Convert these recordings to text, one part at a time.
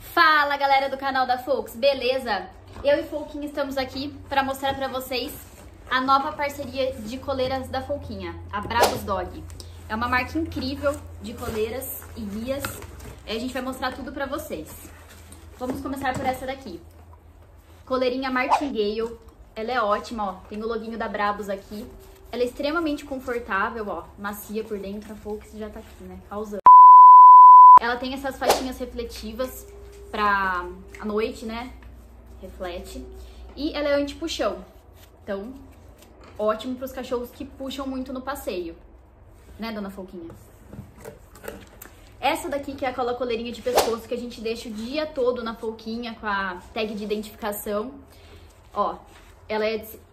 Fala, galera do canal da Folks, beleza? Eu e Folquinha estamos aqui para mostrar para vocês a nova parceria de coleiras da Folquinha, a Brabus Dog. É uma marca incrível de coleiras e guias. A gente vai mostrar tudo para vocês. Vamos começar por essa daqui. Coleirinha Martingale. Ela é ótima, ó. Tem o loginho da Brabus aqui. Ela é extremamente confortável, ó. Macia por dentro. A Folks já tá aqui, né? Causando. Ela tem essas faixinhas refletivas pra a noite, né? Reflete. E ela é anti-puxão. Então, ótimo pros cachorros que puxam muito no passeio. Né, dona Folquinha? Essa daqui que é aquela coleirinha de pescoço que a gente deixa o dia todo na Folquinha com a tag de identificação. Ó, ela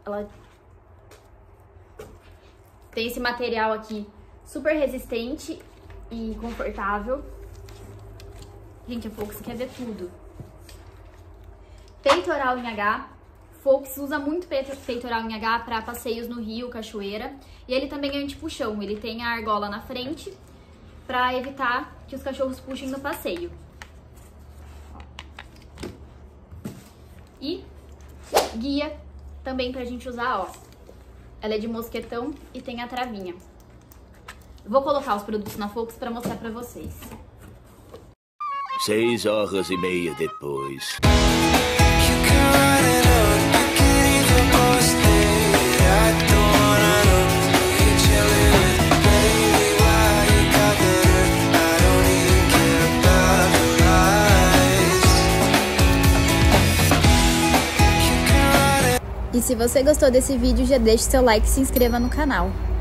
tem esse material aqui super resistente e confortável. Gente, a Folks quer ver tudo. Peitoral em H. Folks usa muito peitoral em H para passeios no rio, cachoeira. E ele também é anti-puxão. Ele tem a argola na frente para evitar que os cachorros puxem no passeio. E guia também pra gente usar, ó. Ela é de mosquetão e tem a travinha. Vou colocar os produtos na Folks para mostrar para vocês. 6h30 depois. E se você gostou desse vídeo, já deixe seu like e se inscreva no canal.